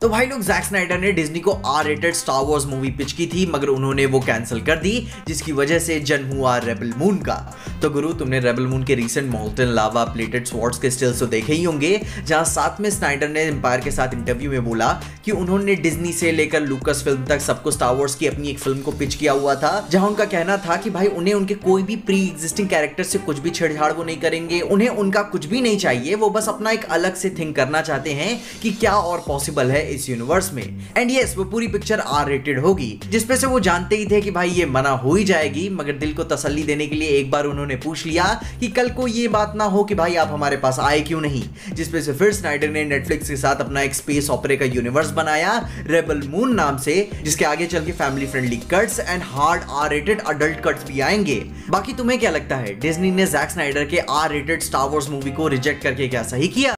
तो भाई लोग जैक स्नाइडर ने डिज्नी को R rated Star Wars movie pitch की थी, मगर उन्होंने वो कैंसिल कर दी, जिसकी वजह से जन्म हुआ रेबल मून का। तो गुरु, तुमने रेबल मून के recent molten lava plated swords के स्टिल्स तो देखे ही होंगे, जहां साथ में स्नाइडर ने एम्पायर के साथ इंटरव्यू में बोला कि उन्होंने डिज्नी से लेकर लूकस फिल्म तक सबको स्टार वॉर्स की अपनी एक फिल्म को पिच किया हुआ था, जहां उनका कहना था कि भाई उन्हें उनके कोई भी प्री एग्जिस्टिंग कैरेक्टर से कुछ भी छेड़छाड़ वो नहीं करेंगे, उन्हें उनका कुछ भी नहीं चाहिए, वो बस अपना एक अलग से थिंक करना चाहते हैं कि क्या और पॉसिबल है इस यूनिवर्स में। एंड यस, वो पूरी पिक्चर आर रेटेड होगी, जिसपे से वो जानते ही थे कि भाई ये मना हो ही जाएगी, मगर दिल को तसल्ली देने के लिए एक बार उन्होंने पूछ लिया कि कल को ये बात ना हो कि भाई आप हमारे पास आए क्यों नहीं, जिसपे से फिर स्नाइडर ने नेटफ्लिक्स के साथ अपना एक स्पेस ऑपरे का यूनिवर्स बनाया रेबल मून नाम से, जिसके आगे चल के family friendly cuts and hard R rated adult cuts भी आएंगे। बाकी तुम्हें क्या लगता है, डिज्नी ने जैक स्नाइडर के R rated Star Wars movie को रिजेक्ट करके क्या सही किया?